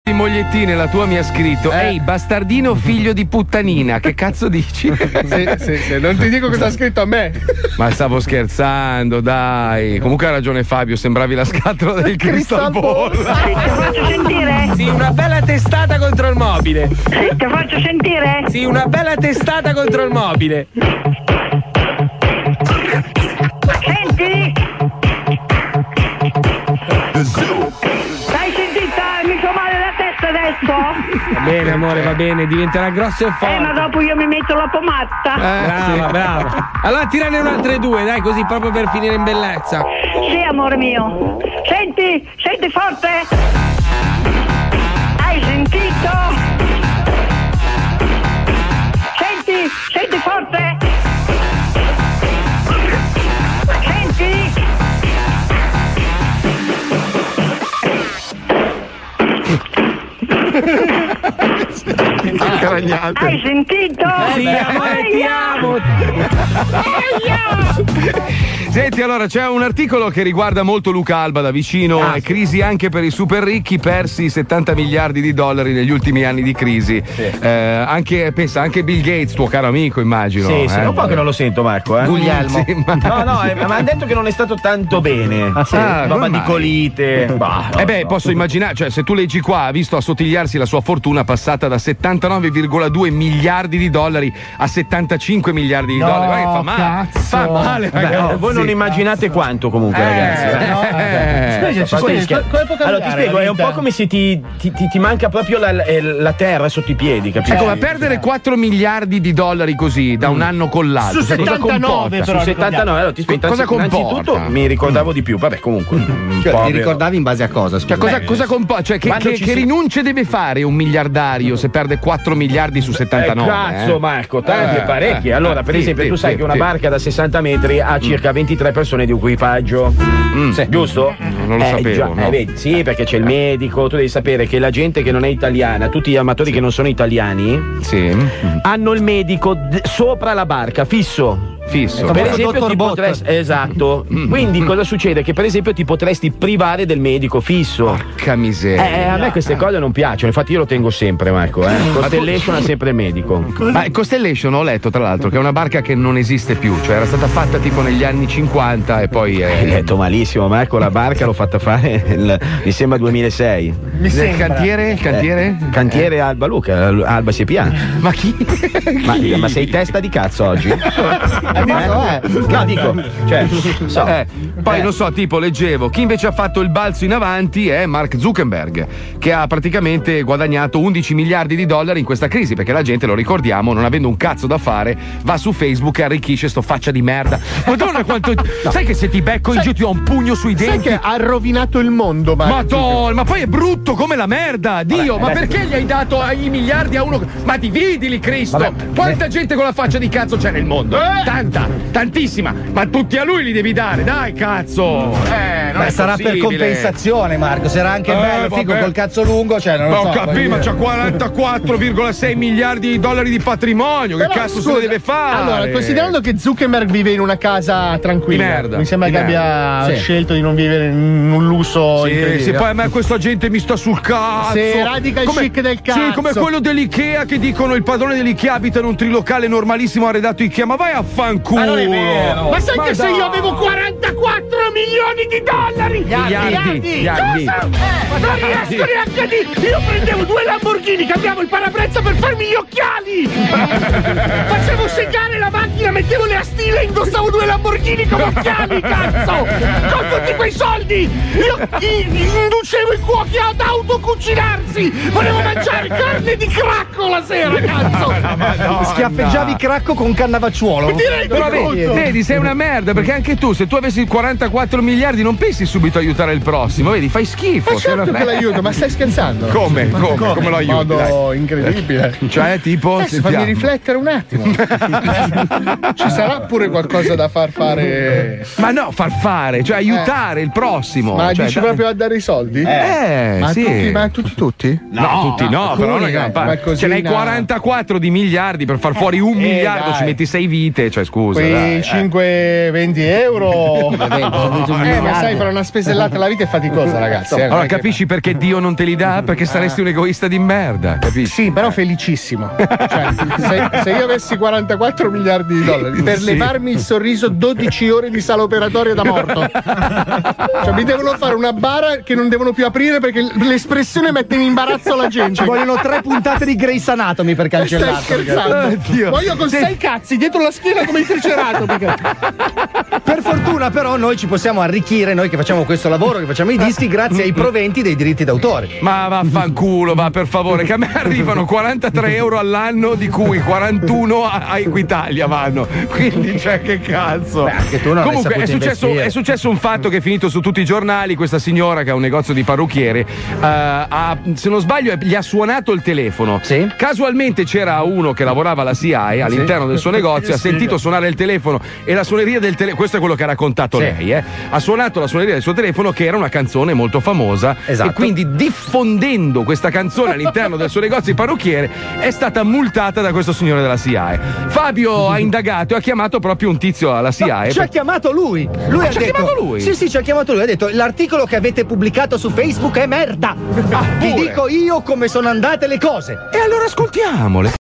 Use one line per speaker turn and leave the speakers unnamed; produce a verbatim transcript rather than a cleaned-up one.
di mogliettine, la tua mi ha scritto:
Eh.
ehi, bastardino figlio di puttanina, che cazzo dici?
Sì, sì, sì, non ti dico cosa ha scritto a me.
Ma stavo scherzando, dai. Comunque ha ragione Fabio, sembravi la scatola del Crystal Ball.
Ti faccio sentire?
Sì, una bella testata contro il mobile.
Ti faccio sentire?
Sì, una bella testata contro il mobile.
Senti? Hai sentita? Mi fa male la testa adesso?
Va bene, amore, va bene, diventerà grosso e forte.
Eh, ma dopo io mi metto la pomatta.
Brava, brava. Allora tirane un'altre due, dai, così proprio per finire in bellezza.
Sì, amore mio. Senti, senti forte? Hai sentito? Senti, senti forte? Senti? Hai sentito?
Sì, amore, ti amo. Senti, allora c'è un articolo che riguarda molto Luca Alba da vicino.
Ah,
è
sì.
crisi anche per i super ricchi, persi settanta miliardi di dollari negli ultimi anni di crisi. Eh, anche, pensa, anche Bill Gates, tuo caro amico, immagino.
Sì, sì,
eh.
un po' che non lo sento, Marco. Eh?
Guglielmo. Sì, ma-
No, no, eh, ma hanno detto che non è stato tanto bene.
Ah, sì? Ah,
Roba
come
di
mai?
colite. Bah, no,
eh beh,
no.
posso immaginare, cioè se tu leggi qua, ha visto assottigliarsi la sua fortuna passata da settantanove virgola due miliardi di dollari a settantacinque miliardi di
No,
dollari. Guarda che fa male.
cazzo.
Fa male,
Beh,
ragazzi.
voi non immaginate quanto comunque,
Eh,
ragazzi. eh.
no,
eh.
Scusi,
A parte
scusi,
gli scherzi.
come può cambiare
Allora ti spiego,
la
è un
vita?
po' come se ti, ti- ti- ti manca proprio la, eh, la terra sotto i piedi, capisci?
Ecco, ma perdere quattro miliardi di dollari così da un anno con l'altro,
Su
cioè, cosa
settantanove
comporta?
però.
Su settantanove, allora ti spiego.
Cosa
innanzitutto
comporta?
mi ricordavo di più, vabbè, comunque. un
Cioè,
po'
ti
vero.
ricordavi in base a cosa? Scusa.
Cioè, cosa, cosa comporta? Cioè, che,
Quando
che-
ci
che
si-
rinunce deve fare un miliardario se perde quattro miliardi su settantanove?
Eh, cazzo,
eh?
Marco, tanti
Eh,
e parecchi.
eh,
Allora,
eh,
per
sì,
esempio,
sì,
tu sai
sì,
che una
sì.
barca da sessanta metri ha circa ventitré persone di equipaggio.
Mm.
Sì, giusto?
Non lo
Eh,
sapevo,
già,
no.
eh, vedi, sì, perché c'è il medico. Tu devi sapere che la gente che non è italiana, tutti gli armatori che non sono italiani,
Sì.
hanno il medico d- sopra la barca, fisso.
Fisso.
Per
Famoso
esempio,
dottor
ti
Bot.
potresti, esatto.
Mm.
Quindi, cosa succede? Che per esempio ti potresti privare del medico fisso.
Porca miseria.
Eh, a me queste cose non piacciono, infatti io lo tengo sempre, Marco. Eh. Constellation ha sempre il medico.
Ma Constellation ho letto tra l'altro che è una barca che non esiste più, cioè era stata fatta tipo negli anni cinquanta e poi è.
Hai letto malissimo, Marco. La barca l'ho fatta fare, il- mi sembra duemilasei.
Mi
Il
sembra.
cantiere? Il cantiere?
Cantiere Alba Luca, Alba S P A.
Ma chi?
Ma, ma sei testa di cazzo oggi? Eh? No, dico, cioè, so.
Eh, poi
Eh.
non so, tipo leggevo, chi invece ha fatto il balzo in avanti è Mark Zuckerberg, che ha praticamente guadagnato undici miliardi di dollari in questa crisi, perché la gente, lo ricordiamo, non avendo un cazzo da fare, va su Facebook e arricchisce sto faccia di merda. Madonna quanto. Sai che se ti becco in giù ti ho un pugno sui
Sai
denti.
che ha rovinato il mondo, Marco?
Madonna, ma poi è brutto come la merda! Dio, ma perché gli hai dato i miliardi a uno? Ma dividili, Cristo! Quanta gente con la faccia di cazzo c'è nel mondo? Tanta, tantissima! Ma tutti a lui li devi dare, dai, cazzo! Eh, non
Beh,
è
sarà per
possibile.
compensazione, Marco. Sarà anche
Eh,
bello, figo
vabbè.
col cazzo lungo. Cioè, non
Ma
lo
ho
so.
capito,
voglio
ma
dire.
c'ha quarantaquattro virgola sei miliardi di dollari di patrimonio.
Però,
che cazzo
scusa,
se ne deve fare?
Allora, considerando che Zuckerberg vive in una casa tranquilla,
Di merda,
mi sembra
di
che
merda.
abbia
Sì.
scelto di non vivere in un lusso
Sì,
incredibile.
sì, poi a me questa gente mi sta sul cazzo.
Sì, radical chic del cazzo.
Sì, come quello dell'Ikea che dicono il padrone dell'Ikea abita in un trilocale normalissimo arredato Ikea. Ma vai a fanculo.
Ma non è vero.
Ma sai
Ma
che se
dai.
io avevo quarantaquattro milioni di dollari?
Miliardi, miliardi.
Cosa? Non riesco neanche a dire. Io prendevo due Lamborghini, cambiavo il parabrezza per farmi gli occhiali. Facevo segare la macchina, mettevo le astille e indossavo due Lamborghini come occhiali, cazzo! Con tutti quei soldi! Io i- inducevo i cuochi ad autocucinarsi! Volevo mangiare carne di cracco la sera, cazzo!
Schiaffeggiavi Cracco con Cannavacciuolo.
Direi
Però
di
vedi,
tutto.
vedi, sei una merda, perché anche tu, se tu avessi quarantaquattro miliardi, non pensi subito a aiutare il prossimo, vedi, fai schifo.
Ma
sei una
certo che
merda.
l'aiuto, ma stai scherzando?
Come? Come? Come lo
In
aiuti? dai?
modo incredibile.
Cioè, tipo.
Adesso fammi
sentiamo.
riflettere un attimo. Ci sarà pure qualcosa da far fare.
Ma no, far fare, cioè aiutare il prossimo.
Ma
cioè,
dici
da-
proprio a dare i soldi?
Eh,
ma
sì.
tutti, ma tutti tutti?
No, tutti no, però
alcuni,
non è
eh,
pa-
ma così
ce n'hai
no.
quarantaquattro di miliardi per far fuori un
Eh,
miliardo,
dai.
ci metti sei vite, cioè scusa.
Quei
dai, eh.
cinque venti euro.
venti, sono venuti un
eh, ma
miliardo.
sai, fra fare una spesellata, la vita è faticosa, ragazzi. eh, non
Allora
è che-
capisci perché Dio non te li dà? Perché saresti un egoista di merda, capisci?
Sì, però felicissimo. Cioè, se, se io avessi quarantaquattro miliardi di dollari per
Sì.
levarmi il sorriso dodici ore di sala operatoria da morto. Cioè, mi devono fare una bara che non devono più aprire perché l'espressione mette in imbarazzo la gente.
Ci vogliono tre puntate di Grey's Anatomy per
Stai
cancellarlo.
scherzando?
Oddio.
Voglio con
Sì.
sei cazzi dietro la schiena come i triceratopi.
Per fortuna, però, noi ci possiamo arricchire, noi che facciamo questo lavoro, che facciamo i dischi, grazie ai proventi dei diritti d'autore.
Ma vaffanculo, va per favore, che a me arrivano quarantatré euro all'anno, di cui quarantuno a, a Equitalia vanno. Quindi, cioè, che cazzo.
Beh, anche tu non hai
Comunque, è
saputo
successo,
investire.
è successo un fatto che è finito su tutti i giornali. Questa signora che ha un negozio di parrucchiere, eh, ha, se non sbaglio, gli ha suonato il telefono.
Sì.
Casualmente c'era uno che lavorava alla C I A all'interno del suo negozio, ha sentito suonare il telefono e la suoneria del telefono. Questo è quello che ha raccontato
Sì.
lei, eh. Ha suonato la suoneria del suo telefono, che era una canzone molto famosa.
Esatto.
E quindi, diffondendo questa canzone all'interno del suo negozio di parrucchiere, è stata multata da questo signore della C I A. Fabio ha indagato e ha chiamato proprio un tizio alla C I A.
Ci ha chiamato lui. Lui
Ah,
ha
ci ha
detto,
chiamato lui?
Sì, sì, ci ha chiamato lui. Ha detto: l'articolo che avete pubblicato su Facebook è merda.
Ah,
Ti
pure.
dico io come sono andate le cose.
E allora ascoltiamole.